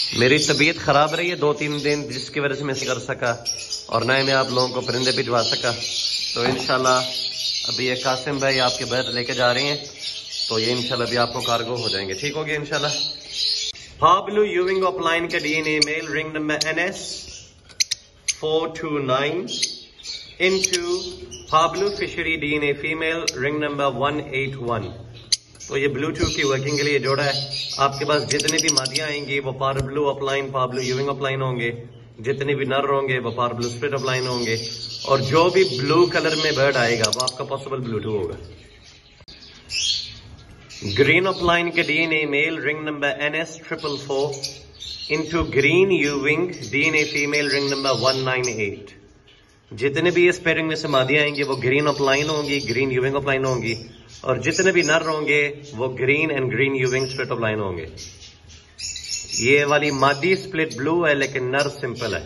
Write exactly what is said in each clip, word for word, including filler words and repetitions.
मेरी तबीयत खराब रही है दो तीन दिन, जिसकी वजह से मैं कर सका और नए में आप लोगों को परिंदे भिजवा सका। तो इंशाल्लाह अभी ये कासिम भाई आपके बर्ड लेके जा रहे हैं, तो ये इंशाल्लाह भी आपको कार्गो हो जाएंगे, ठीक हो गया इंशाल्लाह। पाब्लू यूविंग ऑफ लाइन का DNA male ring number N S four two nine into parblue fischeri DNA female ring number one eight one. तो ये ब्लूटूथ की वर्किंग के लिए जोड़ा है। आपके पास जितने भी मादियां आएंगी वो पाब्लू अपलाइन पाब्लू यूविंग अपलाइन होंगे, जितने भी नर होंगे वो पाब्लू स्प्लिट अपलाइन होंगे, और जो भी ब्लू कलर में बर्ड आएगा वो आपका पॉसिबल ब्लूटूथ होगा। ग्रीन अपलाइन के DNA male ring number N S triple four into green euwing DNA female ring number one nine eight. जितने भी इस पेयरिंग में से मादियां आएंगी वो ग्रीन अपलाइन होंगी, ग्रीन यूविंग अपलाइन होंगी, और जितने भी नर होंगे वो green and green euwing split opaline होंगे। ये वाली मादी स्प्लिट ब्लू है लेकिन नर सिंपल है।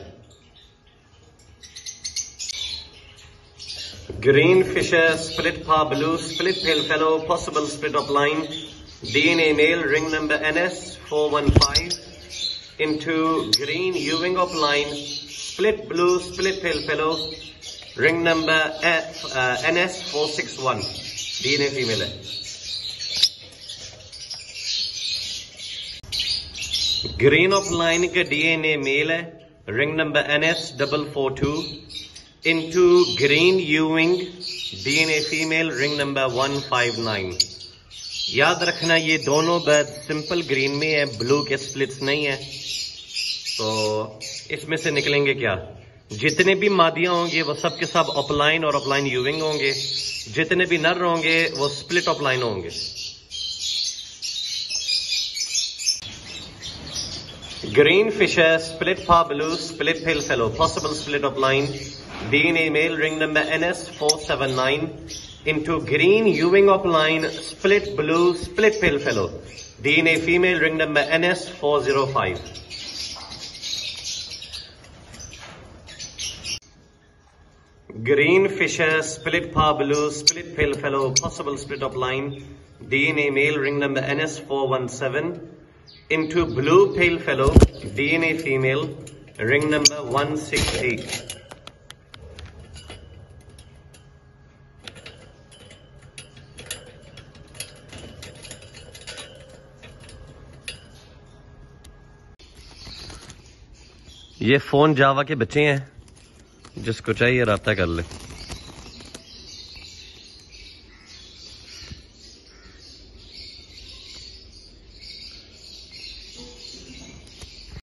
Green Fischer split parblue split pale fallow possible split opaline DNA male ring number N S four one five into green euwing opaline split blue split pale fallow ring number N S four six one. DNA female है। Green opaline का DNA male है, ring number N S double four two into green euwing DNA female ring number one five nine. याद रखना ये दोनों bird simple green में है, blue के स्प्लिट्स नहीं है। तो इसमें से निकलेंगे क्या, जितने भी मादियां होंगे वो सब के सब अपलाइन और अपलाइन यूविंग होंगे, जितने भी नर होंगे वो स्प्लिट अपलाइन होंगे। Green Fischer split parblue split pale fallow possible split opaline DNA male ring number N S four seven nine into green euwing opaline split blue split pale fallow DNA female ring number N S four zero five. Green fisher split pa blue split Palefallow possible split of line D N A male ring number N S four one seven into blue Palefallow D N A female ring number one six eight. ये फोन जावा के बच्चे हैं, जिसको चाहिए राब्ता कर ले।